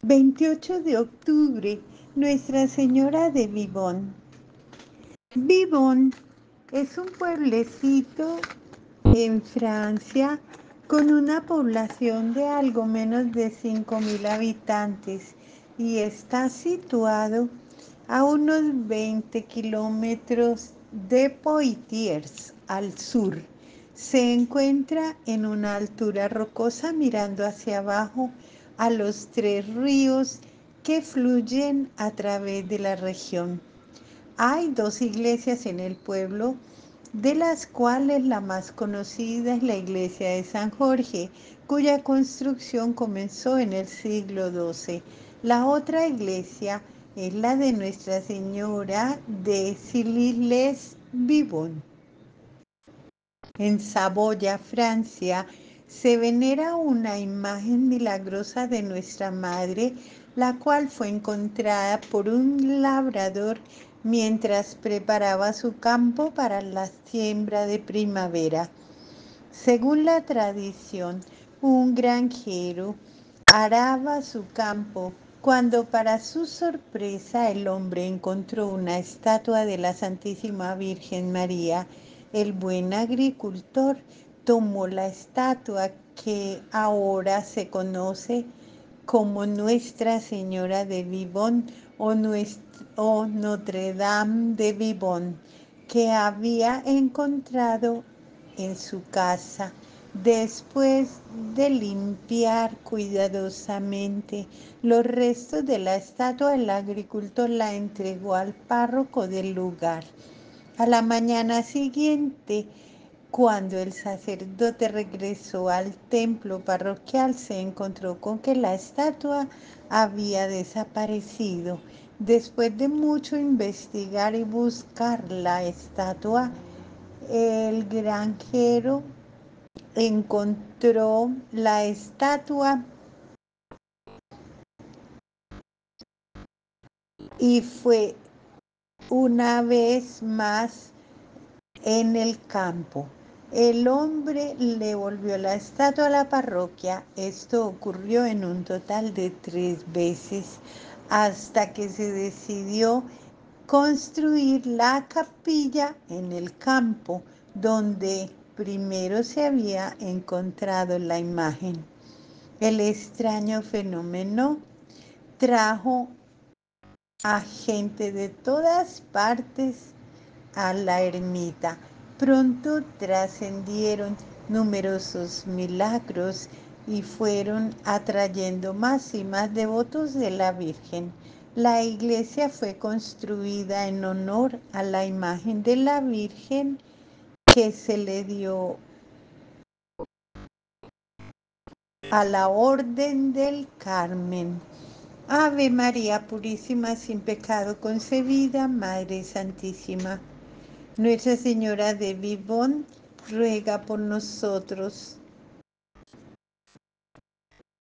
28 de octubre, Nuestra Señora de Vivonne. Vivonne es un pueblecito en Francia con una población de algo menos de 5.000 habitantes y está situado a unos 20 kilómetros de Poitiers, al sur. Se encuentra en una altura rocosa mirando hacia abajo a los 3 ríos que fluyen a través de la región. Hay 2 iglesias en el pueblo, de las cuales la más conocida es la iglesia de San Jorge, cuya construcción comenzó en el siglo XII. La otra iglesia es la de Nuestra Señora de Cilly-les-Vivonne. En Saboya, Francia, se venera una imagen milagrosa de Nuestra Madre, la cual fue encontrada por un labrador mientras preparaba su campo para la siembra de primavera. Según la tradición, un granjero araba su campo cuando para su sorpresa el hombre encontró una estatua de la Santísima Virgen María. El buen agricultor tomó la estatua, que ahora se conoce como Nuestra Señora de Vivonne o Notre Dame de Vivonne, que había encontrado en su casa. Después de limpiar cuidadosamente los restos de la estatua, el agricultor la entregó al párroco del lugar. A la mañana siguiente, cuando el sacerdote regresó al templo parroquial, se encontró con que la estatua había desaparecido. Después de mucho investigar y buscar la estatua, el granjero encontró la estatua y fue una vez más en el campo. El hombre le volvió la estatua a la parroquia. Esto ocurrió en un total de 3 veces hasta que se decidió construir la capilla en el campo donde primero se había encontrado la imagen. El extraño fenómeno trajo a gente de todas partes a la ermita. Pronto trascendieron numerosos milagros y fueron atrayendo más y más devotos de la Virgen. La iglesia fue construida en honor a la imagen de la Virgen, que se le dio a la Orden del Carmen. Ave María Purísima, sin pecado concebida, Madre Santísima. Nuestra Señora de Vivonne ruega por nosotros.